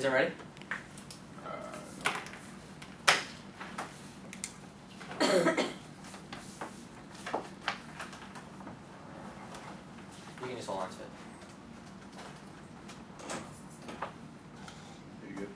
Is it ready? You can just hold on to it. You good?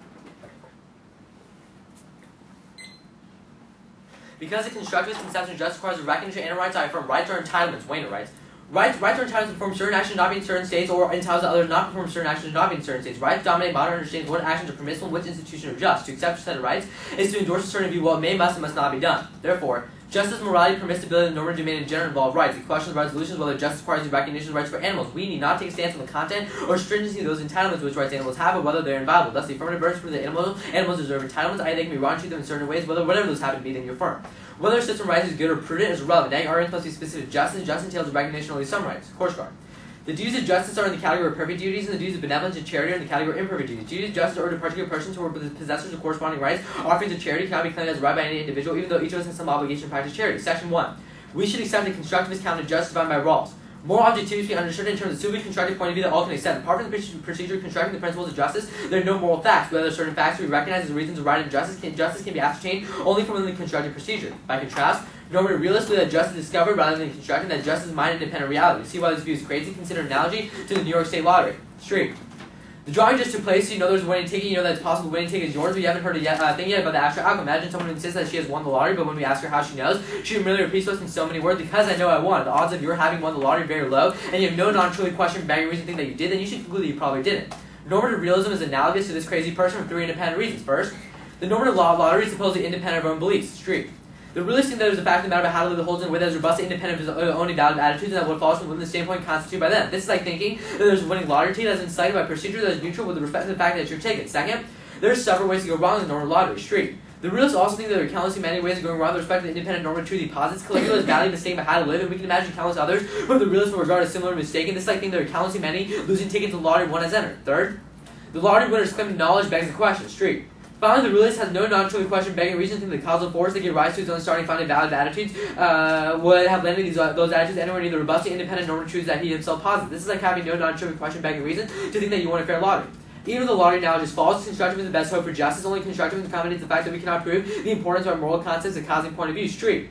Because the constructivist conception of justice requires the recognition and rights, I affirm rights are entitlements. Wayne writes. Rights are entitlements to perform certain actions not being in certain states, or entitles to others not to perform certain actions not being in certain states. Rights dominate modern understanding of what actions are permissible, which institutions are just. To accept a set of rights is to endorse a certain view what may, must, and must not be done. Therefore, justice, morality, permissibility, and normative domain in general involve rights. The question of resolution is whether justice requires the recognition of rights for animals. We need not take a stance on the content or stringency of those entitlements which rights animals have, or whether they are inviolable. Thus, the affirmative verdict for the animals deserve entitlements, i.e. they can be wrong to treat them in certain ways, whatever those happen to be, then you affirm. Whether a system of rights is good or prudent is irrelevant. Now, arguments must be specific. Justice entails the recognition of only some rights. Course guard. The duties of justice are in the category of perfect duties, and the duties of benevolence and charity are in the category of imperfect duties. Duties of justice are to particular persons who are possessors of corresponding rights. Offerings of charity cannot be claimed as a right by any individual, even though each of us has some obligation to practice charity. Section 1. We should accept the constructivist count of justice defined by Rawls. Moral objectivity to be understood in terms of suitably constructed point of view that all can accept. Apart from the procedure of constructing the principles of justice, there are no moral facts. Whether certain facts to be recognized as reasons of right and justice can be ascertained only from within the constructed procedure. By contrast, normative realists believe that justice is discovered rather than constructed, that justice is mind independent reality. To see why this view is crazy, consider an analogy to the New York State Lottery. Street. The drawing just took place, so you know there's a winning ticket, you know that it's possible the winning ticket is yours, but you haven't heard a thing yet about the actual outcome. Imagine someone who insists that she has won the lottery, but when we ask her how she knows, she merely repeats to us in so many words, because I know I won. The odds of your having won the lottery are very low, and you have no non-truly question begging reason to think that you did, then you should conclude that you probably didn't. Normative realism is analogous to this crazy person for three independent reasons. First, the normative law of lottery is supposedly independent of our own beliefs. Street. The realist think that there's a fact of the matter about how to live the holds in with as robust independent of his own valid attitudes, and that what follows from within the standpoint constituted by them. This is like thinking that there's a winning lottery ticket that is incited by procedure that is neutral with respect to the fact that it's your ticket. Second, there are several ways to go wrong in the normal lottery. Street. The realists also think that there are countless many ways of going wrong with respect to the independent normative truth he posits. Caligula is badly mistaken about how to live, and we can imagine countless others whom the realists will regard as similarly mistaken. This is like thinking there are countless many losing tickets to the lottery one has entered. Third, the lottery winner's claim of knowledge begs the question. Street. Finally, the realist has no non-truly question begging reason to think the causal force that give rise to his own starting finding valid attitudes would have landed those attitudes anywhere near the robust independent normative truths that he himself posits. This is like having no non-truly question begging reason to think that you won a fair lottery. Even if the lottery analogy is false, constructivism is the best hope for justice. Only constructivism accommodates the fact that we cannot prove the importance of our moral concepts and causing point of view. Street.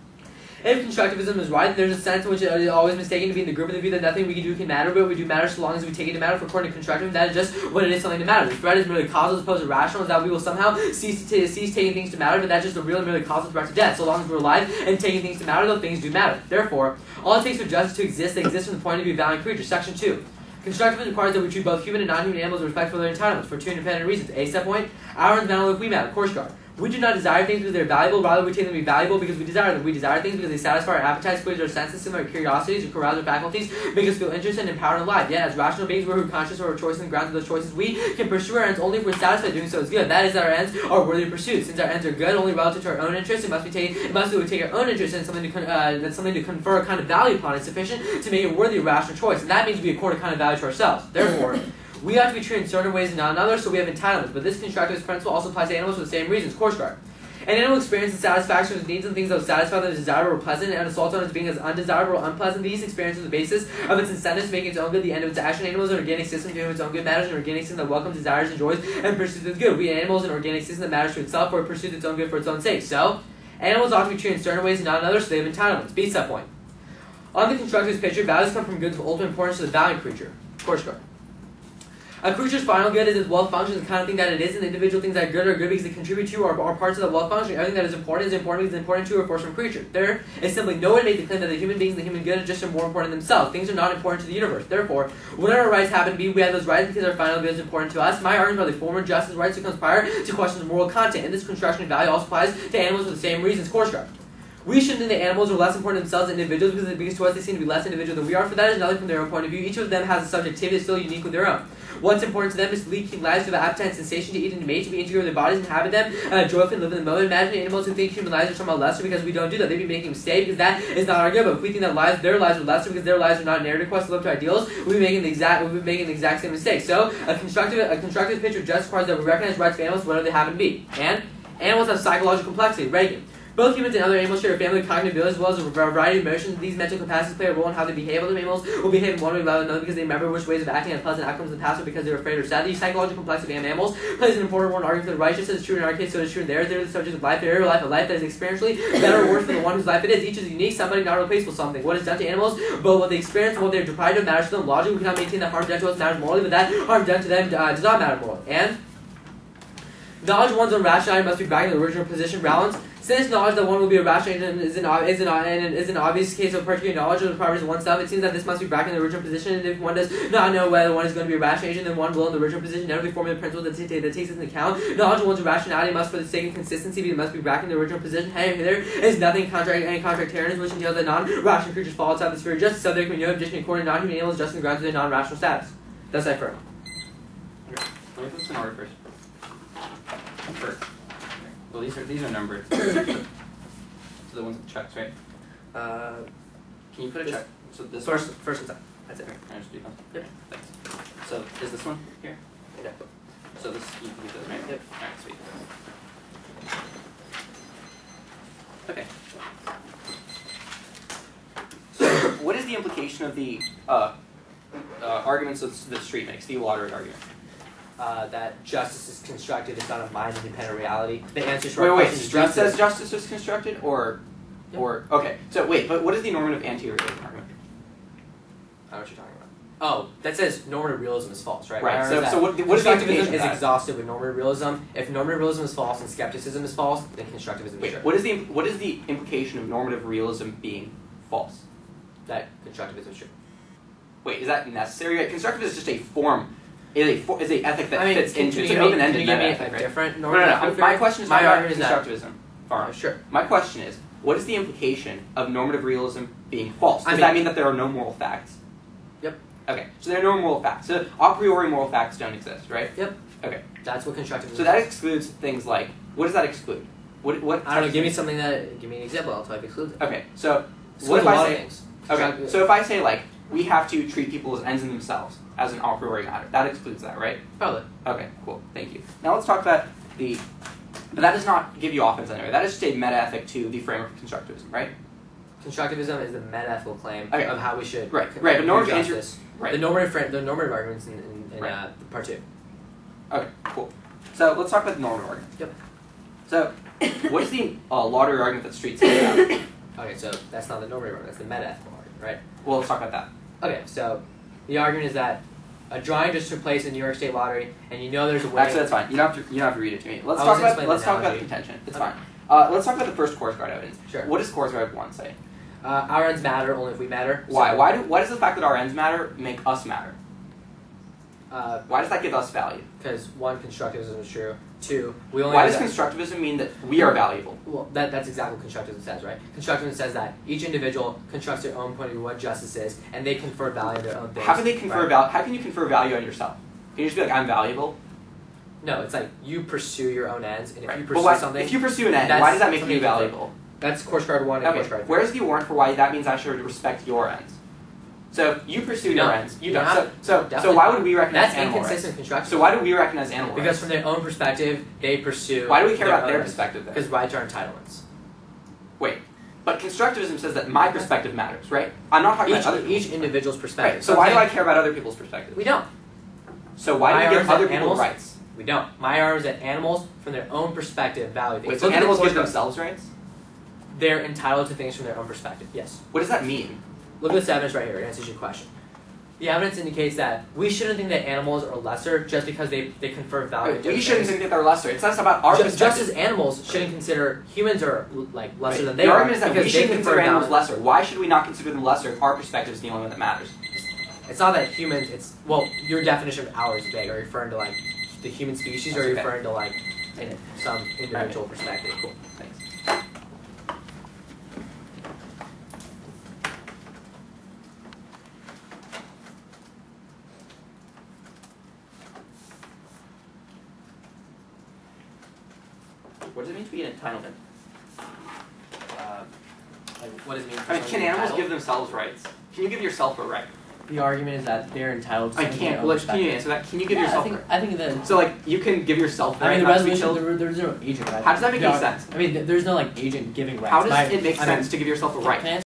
If constructivism is right, there's a sense in which it is always mistaken to be in the group of the view that nothing we can do can matter, but we do matter so long as we take it to matter. For according to constructivism, that is just what it is, something to matter. The threat is merely causal as opposed to rational, is that we will somehow cease taking things to matter, but that's just a real and merely causal threat to death. So long as we're alive and taking things to matter, those things do matter. Therefore, all it takes for justice to exist, they exist from the point of view of valiant creatures. Section 2. Constructivism requires that we treat both human and non-human animals with respect for their entitlements, for two independent reasons. A step point, our own matter like we matter. Course guard. We do not desire things because they're valuable, rather we take them to be valuable because we desire them. We desire things because they satisfy our appetites, squeeze our senses, stimulate our curiosities, or carouse our faculties, make us feel interested and empowered and alive. Yet, as rational beings, we're conscious of our choices and grounds of those choices. We can pursue our ends only if we're satisfied doing so is good. That is, that our ends are worthy of pursuit. Since our ends are good only relative to our own interests, it must be we take our own interest in something to confer a kind of value upon it sufficient to make it worthy of rational choice. And that means we accord a kind of value to ourselves. Therefore, we ought to be treated in certain ways and not in others, so we have entitlements. But this constructivist principle also applies to animals for the same reasons. Course guard. An animal experiences satisfaction with needs and things that will satisfy them as desirable or pleasant, and assaults on its being as undesirable or unpleasant. These experiences are the basis of its incentives to make its own good the end of its action. Animals are an organic system to whom its own good matters, an organic system that welcomes, desires, enjoys, and pursues its good. We animals an organic system that matters to itself, or it pursues its own good for its own sake. So, animals ought to be treated in certain ways and not in others, so they have entitlements. B sub point. On the constructivist picture, values come from goods of ultimate importance to the valiant creature. Course guard. A creature's final good is its wealth function, the kind of thing that it is, and the individual things that are good because they contribute to or are parts of the wealth function. Everything that is important because it's important to or for some creature. There is simply no way to make the claim that the human beings and the human good are just more important than themselves. Things are not important to the universe. Therefore, whatever our rights happen to be, we have those rights because our final good is important to us. My argument about the former justice rights becomes prior to questions of moral content, and this construction of value also applies to animals for the same reasons. Course guard. We shouldn't think that animals are less important themselves than individuals because to us they seem to be less individual than we are, for that is nothing from their own point of view. Each of them has a subjectivity that's still unique with their own. What's important to them is to lead keep lives to have appetite and sensation to eat and to mate, to be integrated with their bodies, inhabit them, joyfully live in the moment. Imagine animals who think human lives are somehow lesser because we don't do that. They'd be making a mistake because that is not our good. But if we think that their lives are lesser because their lives are not narrative quests to live to ideals, we'll be making the exact same mistake. So a constructive picture just requires that we recognize rights of animals whatever they happen to be. And animals have psychological complexity. Reagan. Both humans and other animals share a family of cognitive abilities as well as a variety of emotions. These mental capacities play a role in how they behave. Other animals will behave in one way rather than another because they remember which ways of acting had pleasant outcomes in the past or because they were afraid or sad. The psychological complexity of animals plays an important role in arguing for the righteous. As true in our case, so is true in theirs. They're the subject of life. They're a life, a life that is experientially better or worse for the one whose life it is. Each is unique, somebody not replaceable something. What is done to animals, both what they experience and what they are deprived of, matters to them. Logically, we cannot maintain that harm done to us matters morally, but that harm done to them does not matter morally. And knowledge of one's own rationality must be back in the original position. Balance. Since knowledge that one will be a rational agent is an obvious case of particular knowledge of the properties of oneself, it seems that this must be back in the original position, and if one does not know whether one is going to be a rational agent, then one will in the original position never forming the principle that takes this into account. Knowledge of one's rationality must, for the sake of consistency, be must be back in the original position. There is nothing any contractarianism which entails that non-rational creatures fall outside the sphere of justice, so there can be no addition according to non-human animals just on the grounds of their non-rational status. That's I affirm. Okay. Let me put this in order first. Well, these are numbered. So the ones with the checks, right? Can you put a check? So this first and second. That's it. Okay, can I just do that? Yep. Thanks. So is this one here? Yeah. So this you can do this, right? Yep. Alright, sweet. Okay. So what is the implication of the arguments that the street makes, the lottery argument? That justice is constructed, it's not a mind-independent reality. The answer to Wait, our wait, question is street says justice is constructed, or, Yep. okay, so wait, but what is the normative anti-realism argument? I know what you're talking about. Oh, that says normative realism is false, right? Right, so what is the implication of is that? exhaustive with normative realism. If normative realism is false and skepticism is false, then constructivism is Wait, true. what is the implication of normative realism being false? That constructivism is true. Wait, is that necessary? Right, constructivism is just a form, is a ethic that fits into it's an open-ended meta-ethic, right? different No, normative my question is not about constructivism. Sure. My question is, what is the implication of normative realism being false? Does I mean, that mean that there are no moral facts? Yep. Okay, so there are no moral facts. So a priori moral facts don't exist, right? Yep. Okay. That's what constructivism So that excludes things like, what does that exclude? What I don't know, give me something give me an example, I'll tell you if it excludes it. Okay, so Excludes what if a I lot say, of things. okay, so if I say like, we have to treat people as ends in themselves, as an a priori matter, that excludes that, right? Probably. Okay, cool, thank you. Now let's talk about but that does not give you offense anyway, that is just a meta-ethic to the framework of constructivism, right? Constructivism is the meta-ethical claim Okay. of how we should Right, but normative justice. right. The normative arguments in Right. part 2. Okay, cool. So let's talk about the normative argument. Yep. So, what is the lottery argument that Street says about? Okay, so that's not the normative argument, that's the meta-ethical argument, right? Well, let's talk about that. Okay, so the argument is that a drawing just took place in New York State Lottery, and you know there's a way. Actually, that's fine. You don't have to read it to me. Let's I talk was about explaining the contention. It's Okay. fine. Let's talk about the first course guard evidence. Sure. What does course guard 1 say? Our ends matter only if we matter. Why? So, Why does the fact that our ends matter make us matter? Why does that give us value? Because 1, constructivism is true. 2, we only. Why know does that- constructivism mean that we are valuable? Well, that's exactly what constructivism says, right? Constructivism says that each individual constructs their own point of view what justice is, and they confer value on their own things. How can they confer right? value? How can you confer value on yourself? Can you just be like, I'm valuable? No, it's like you pursue your own ends, and if Right. you But pursue why, something, if you pursue an end, that's why does that make something you different. valuable? That's course guard 1 and Okay, course guard 2. where's the warrant for why that means I should respect your ends? So if you pursue your ends. You don't. have- So definitely why not. would we recognize That's animal inconsistent rights? constructivism. So why do we recognize animal Because rights? from their own perspective, they pursue. Why do we care about their own- perspective then? Because rights are entitlements. Wait, but constructivism says that my perspective matters, right? I'm not talking about other people's Each individual's perspective. Right. So why do I care about other people's perspectives? We don't. So why My do we give argument other that people animals- rights? We don't. My argument is that animals, from their own perspective, value things. Wait, so Look at the animals course give guard. themselves rights? They're entitled to things from their own perspective. Yes. What does that mean? Look at this evidence right here. It answers your question. The evidence indicates that we shouldn't think that animals are lesser just because they confer value. Wait, we shouldn't think that they're lesser. It's not about our just perspective. as animals shouldn't consider humans are like lesser Right. than they the are argument is that we because they shouldn't confer consider animals value. lesser. Why should we not consider them lesser if our perspective is the only one that matters? It's not that humans. It's your definition of ours is vague. Are you referring to like the human species, or are you That's okay. referring to like some individual perspective? Cool. Thanks. What does it mean to be an entitlement? Like, what does it mean? I mean, can animals give themselves rights? Can you give yourself a right? the argument is that they're entitled to I something can't. they Well, own can you answer that? Can you give yeah, yourself? I think that. So like you can give yourself the I right mean, the not to be resolution. killed. There's no agent, right? How does that make any No, sense? I mean, there's no like agent giving rights. How does My- it make I mean, sense to give yourself a right? Can I